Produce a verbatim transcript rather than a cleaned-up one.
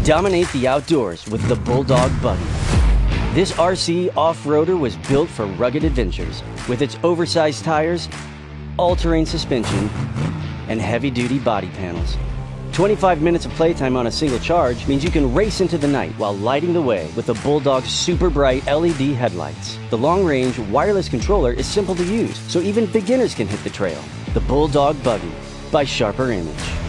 Dominate the outdoors with the Bulldog Buggy. This R C off-roader was built for rugged adventures with its oversized tires, all-terrain suspension, and heavy-duty body panels. twenty-five minutes of playtime on a single charge means you can race into the night while lighting the way with the Bulldog's super bright L E D headlights. The long-range wireless controller is simple to use, so even beginners can hit the trail. The Bulldog Buggy by Sharper Image.